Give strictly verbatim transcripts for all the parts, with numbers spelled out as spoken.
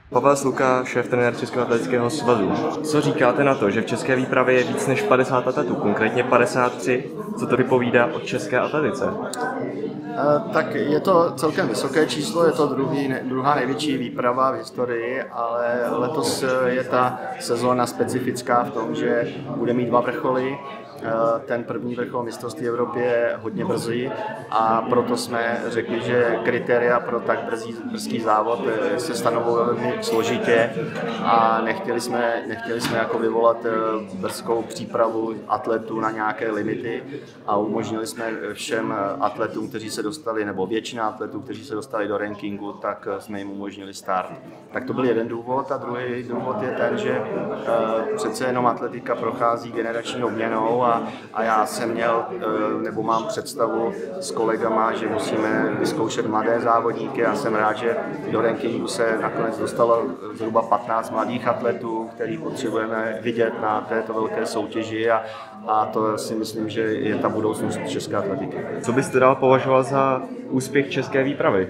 Pavel Sluka, šéf-trenér Českého atletického svazu. Co říkáte na to, že v české výpravě je víc než padesát atletů, konkrétně padesát tři? Co to vypovídá o české atletice? Tak je to celkem vysoké číslo, je to druhý, druhá největší výprava v historii, ale letos je ta sezóna specifická v tom, že bude mít dva vrcholy. Ten první vrchol mistrovství Evropy je hodně brzy a proto jsme řekli, že kritéria pro tak brzý, brzký závod se stanovují velmi složitě a nechtěli jsme, nechtěli jsme jako vyvolat brzkou přípravu atletů na nějaké limity a umožnili jsme všem atletům, kteří se dostali, nebo většina atletů, kteří se dostali do rankingu, tak jsme jim umožnili start. Tak to byl jeden důvod a druhý důvod je ten, že přece jenom atletika prochází generační obměnou a, a já jsem měl, nebo mám představu s kolegama, že musíme vyzkoušet mladé závodníky a jsem rád, že do rankingu se nakonec dostalo zhruba patnáct mladých atletů, který potřebujeme vidět na této velké soutěži a, a to si myslím, že je ta budoucnost české atletiky. Co byste dál považoval za úspěch české výpravy?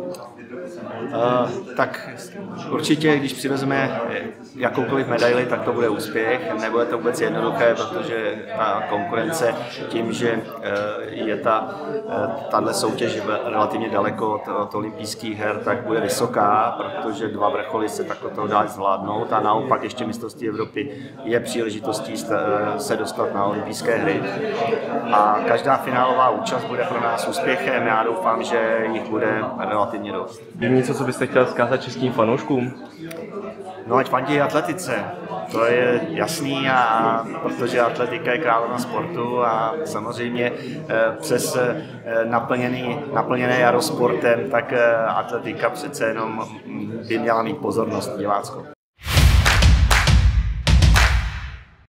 Uh, tak určitě, když přivezeme jakoukoliv medaili, tak to bude úspěch. Nebude to vůbec jednoduché, protože ta konkurence tím, že je ta tahle soutěž relativně daleko od, od olympijských her, tak bude vysoká, protože dva vrcholy se takto toho dá zvládnout a naopak ještě mistrovství Evropy je příležitostí se dostat na olympijské hry. A každá finálová účast bude pro nás úspěchem. Já doufám, že jich bude relativně dost. Je něco, co byste chtěl vzkázat českým fanouškům? No, ať fandí atletice, to je jasný, a protože atletika je královna sportu a samozřejmě přes naplněný, naplněné jaro sportem, tak atletika přece jenom by měla mít pozornost diváckou.